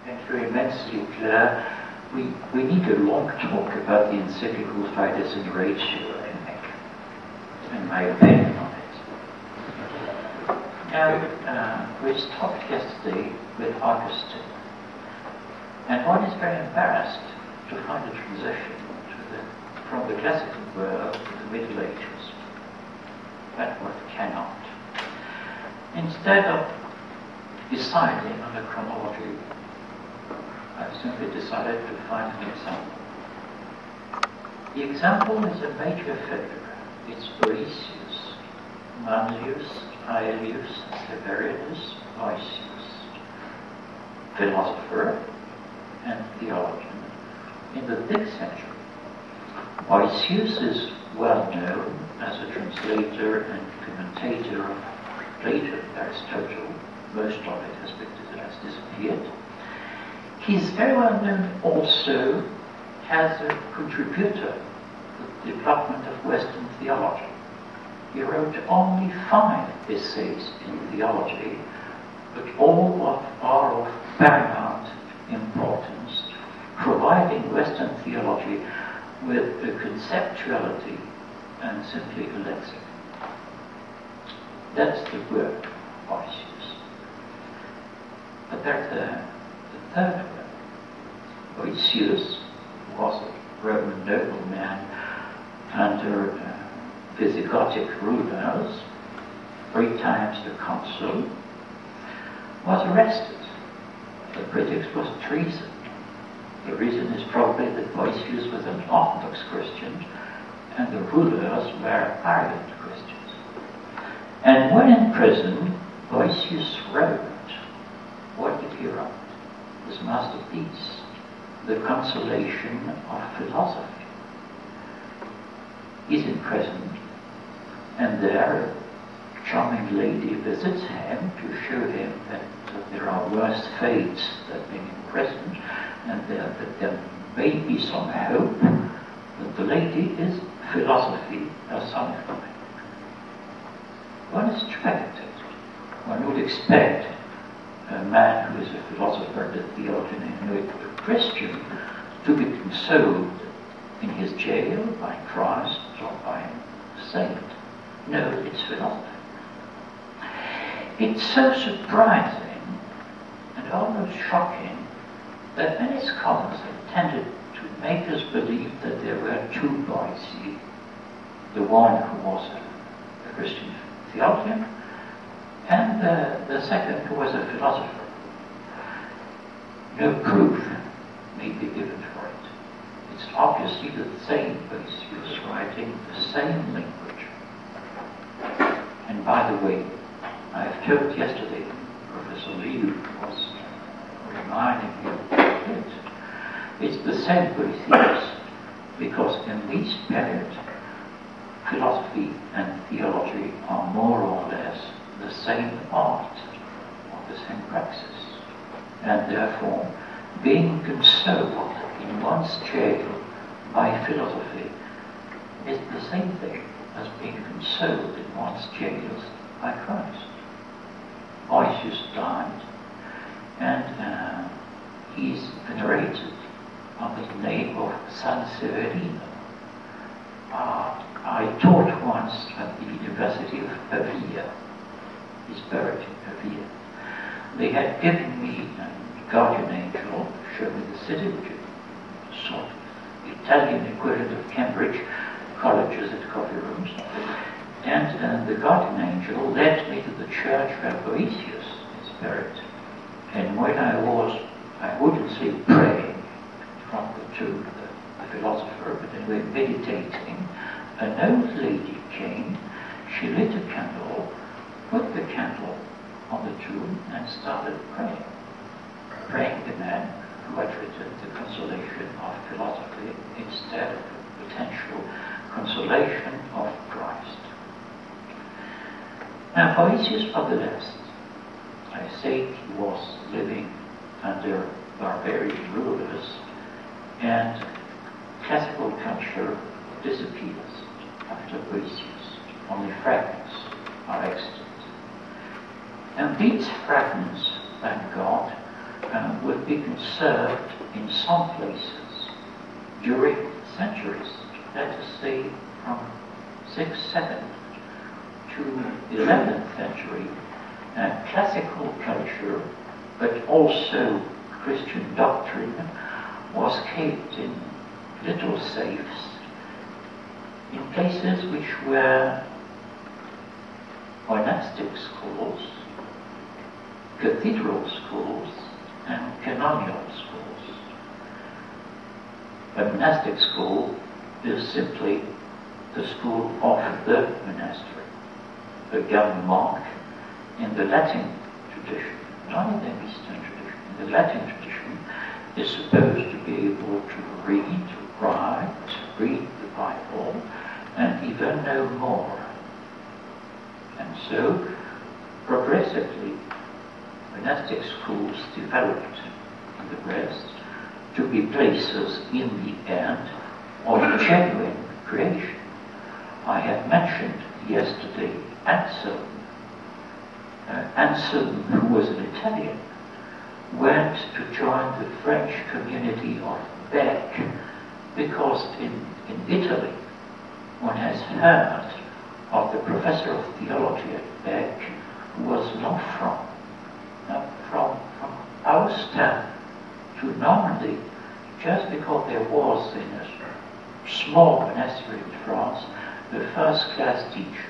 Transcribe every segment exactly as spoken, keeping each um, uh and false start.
Thank you immensely, Claire. We, we need a long talk about the encyclical Fides and Ratio, I think, and my opinion on it. Now, uh, we stopped yesterday with Augustine, and one is very embarrassed to find a transition to the, from the classical world to the Middle Ages. That word cannot. Instead of deciding on a chronology, I've simply decided to find an example. The example is a major figure. It's Boëthius, Manlius, Aelius, Severinus, Boëthius, philosopher and theologian in the fifth century. Boëthius is well known as a translator and commentator of Plato and Aristotle. Most of it has, been, has disappeared. He's very well known also as a contributor to the development of Western theology. He wrote only five essays in theology, but all of are of paramount importance, providing Western theology with a conceptuality and simply a lexicon. That's the work of Boëthius. But there's the, the third one. Boëthius was a Roman nobleman under uh, Visigothic rulers, three times the consul, was arrested. The critics was treason. The reason is probably that Boëthius was an Orthodox Christian and the rulers were Arian Christians. And when in prison, Boëthius wrote, what did he write? His masterpiece, The Consolation of Philosophy. He's in prison, and there a charming lady visits him to show him that, that there are worse fates than being imprisoned, and there, that there may be some hope, but the lady is philosophy personified. One is expected, one would expect a man who is a philosopher, a theologian, and a Christian to be consoled in his jail by Christ or by a saint. No, it's philosophy. It's so surprising and almost shocking that many scholars have tended to make us believe that there were two Boëthius, the one who was a, a Christian theologian, and the, the second who was a philosopher. No proof may be given for it. It's obviously the same Boëthius writing the same language. And by the way, I have told yesterday, Professor Liu was reminding me of it. It's the same Boëthius because in this period, philosophy and theology are more or less the same art or the same praxis. And therefore, being consoled in one's jail by philosophy is the same thing as being consoled in one's jails by Christ. Boëthius died, and uh, he's venerated under the name of San Severino. Uh, I taught once at the University of Pavia. He's buried in Pavia. They had given me a guardian angel to show me the city, which is a sort of Italian equivalent of Cambridge, colleges and coffee rooms. And uh, the guardian angel led me to the church where Boëthius is buried. And when I was, I wouldn't say praying from the tomb of the, the philosopher, but anyway meditating, an old lady came, she lit a candle, put the candle on the tomb and started praying. Praying the man who had written the consolation of philosophy instead of the potential consolation of Christ. Now, Boëthius of the West, I say he was living under barbarian rulers, and classical culture disappears after Boëthius. Only fragments are extant. And these fragments, thank God, uh, would be conserved in some places during centuries, let us say from sixth, seventh to eleventh century, uh, classical culture, but also Christian doctrine, was kept in little safes in places which were monastic schools, cathedral schools, and canonical schools. A monastic school is simply the school of the monastery. A young monk in the Latin tradition, not in the Eastern tradition, in the Latin tradition, is supposed to be able to read, write, read the Bible, and even know more. And so, progressively, monastic schools developed in the West to be places, in the end, of genuine creation. I have mentioned yesterday Anselm. Uh, Anselm, who was an Italian, went to join the French community of Bec because in, in Italy one has heard of the professor of theology at Bec who was not from, not from, from Aosta to Normandy, just because there was in a small monastery in France the first-class teacher.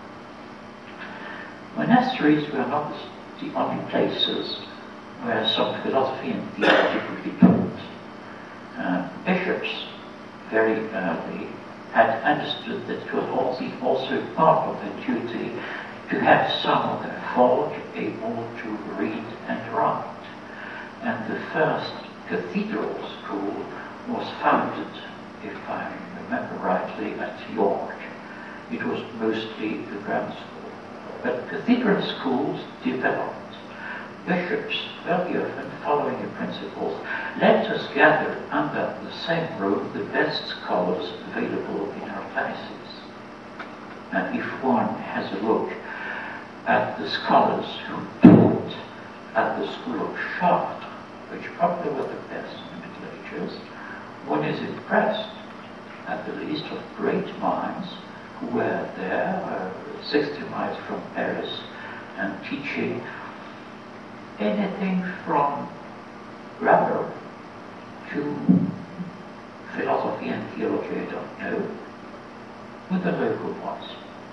Monasteries were not the only places where some philosophy and theology could be taught. Uh, bishops very early had understood that it was also part of their duty to have some of their folk able to read and write. And the first cathedral school was founded, if I remember rightly, at York. It was mostly the grammar school. But cathedral schools developed. Bishops, very often following the principles, let us gather under the same roof the best scholars available in our classes. And if one has a look at the scholars who taught at the school of Chartres, which probably were the best in the Middle Ages, one is impressed at the least of great minds who were there, uh, sixty miles from Paris, and teaching anything from grammar to philosophy and theology, I don't know, with the local ones.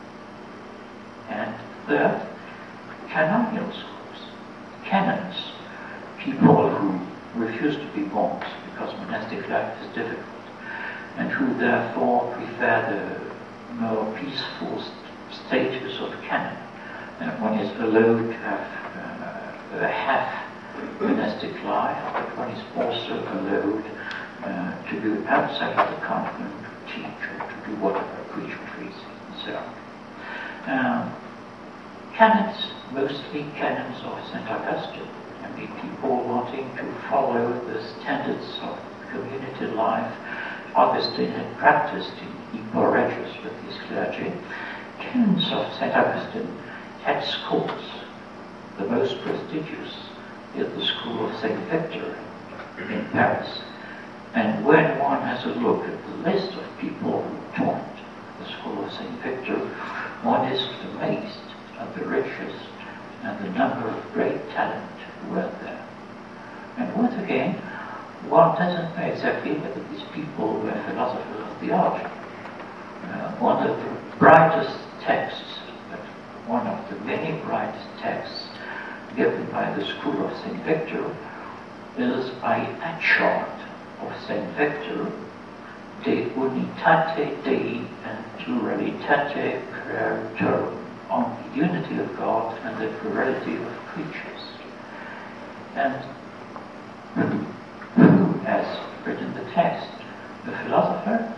And third, canonical schools, canons, people who refuse to be monks because monastic life is difficult, and who therefore prefer the more peaceful st- status of canon. And one is allowed to have uh, a half monastic life, but one is also allowed uh, to go outside of the convent, to teach or to do whatever, preach trees, and so on. Um, canons, mostly canons of Saint Augustine. I mean, people wanting to follow the standards of community life Augustine had practiced in Equal Regis with his clergy. Canons of Saint Augustine had schools. The most prestigious is the school of Saint Victor in Paris. And when one has a look at the list of people who taught the school of Saint Victor, one is amazed at the riches and the number of great talent who were there. And once again, one doesn't know exactly whether these people were philosophers of theology. Uh, one of the brightest texts, but one of the many brightest texts given by the school of Saint Victor is by Achard of Saint Victor, De Unitate Dei and Pluralitate Creatorum, on the unity of God and the plurality of creatures. And who has written the text? The philosopher?